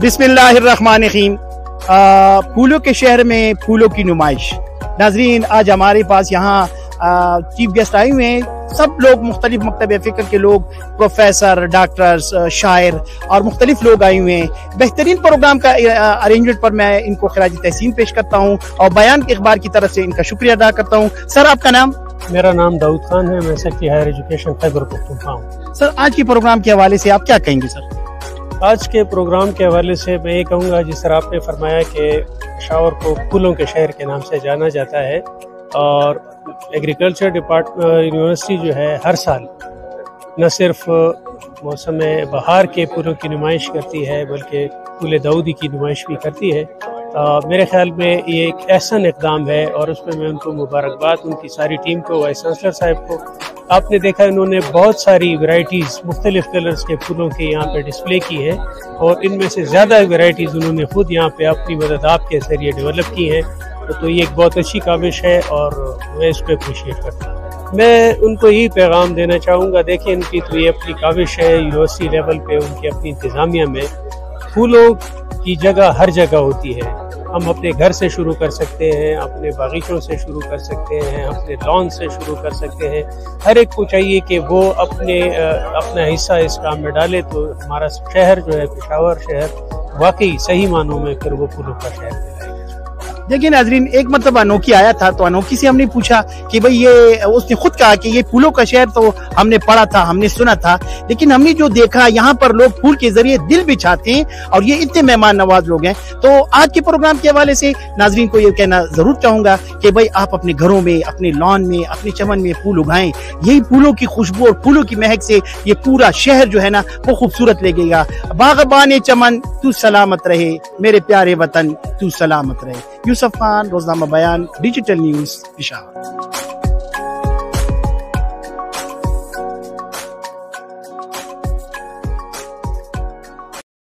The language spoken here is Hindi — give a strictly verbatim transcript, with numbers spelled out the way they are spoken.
बिस्मिल्लाहिर्रहमानिर्रहीम। फूलों के शहर में फूलों की नुमाइश। नाजरीन, आज हमारे पास यहाँ चीफ गेस्ट आए हुए हैं। सब लोग मुख्तलिफ मकतब फ़िक्र के लोग, प्रोफेसर, डॉक्टर्स, शायर और मुख्तलिफ लोग आए हुए हैं। बेहतरीन प्रोग्राम का अरेंजमेंट पर मैं इनको खिराज तहसीन पेश करता हूँ और बयान अखबार की तरफ से इनका शुक्रिया अदा करता हूँ। सर, आपका नाम? मेरा नाम दाऊद खान है। मैं secretary higher education Khyber Pakhtunkhwa हूँ। सर, आज के प्रोग्राम के हवाले से आप क्या कहेंगे? सर, आज के प्रोग्राम के हवाले से मैं ये कहूँगा, जिस तरह आपने फरमाया कि पेशावर को फूलों के शहर के नाम से जाना जाता है और एग्रीकल्चर डिपार्टमेंट यूनिवर्सिटी जो है हर साल न सिर्फ मौसम बहार के फूलों की नुमाइश करती है बल्कि फूल दाऊदी की नुमाइश भी करती है। आ, मेरे ख्याल में ये एक एहसन इक़दाम है और उसमें मैं उनको मुबारकबाद, उनकी सारी टीम को, वाइस चांसलर साहब को। आपने देखा इन्होंने बहुत सारी वैरायटीज़ मुख्तलिफ कलर्स के फूलों के यहाँ पे डिस्प्ले की है और इनमें से ज़्यादा वैरायटीज़ उन्होंने खुद यहाँ पे अपनी मदद आपके जरिए डेवलप की हैं। तो, तो ये एक बहुत अच्छी काविश है और मैं इसको अप्रिशिएट करता हूँ। मैं उनको यही पैगाम देना चाहूँगा, देखिए इनकी तो ये अपनी काविश है यूनिवर्सिटी लेवल पे, उनकी अपनी इंतज़ामिया में फूलों की जगह हर जगह होती है। हम अपने घर से शुरू कर सकते हैं, अपने बागीचों से शुरू कर सकते हैं, अपने लॉन से शुरू कर सकते हैं। हर एक को चाहिए कि वो अपने अपना हिस्सा इस काम में डाले, तो हमारा शहर जो है पेशावर शहर वाकई सही मानों में फिर वो फूलों का शहर है। देखिए नाजरीन, एक मतलब अनोखी आया था तो अनोखी से हमने पूछा कि भाई ये, उसने खुद कहा कि ये फूलों का शहर तो हमने पढ़ा था, हमने सुना था, लेकिन हमने जो देखा यहाँ पर लोग फूल के जरिए दिल भी चाहते हैं और ये इतने मेहमान नवाज लोग हैं। तो आज के प्रोग्राम के हवाले से नाजरीन को ये कहना जरूर चाहूंगा कि भाई आप अपने घरों में, अपने लॉन में, अपने चमन में फूल उगाएं। यही फूलों की खुशबू और फूलों की महक से ये पूरा शहर जो है ना वो खूबसूरत लगेगा। बागबान चमन तू सलामत रहे, मेरे प्यारे वतन तू सलामत रहे। यूसुफ खान, रोजनामा बयान, डिजिटल न्यूज, पेशावर।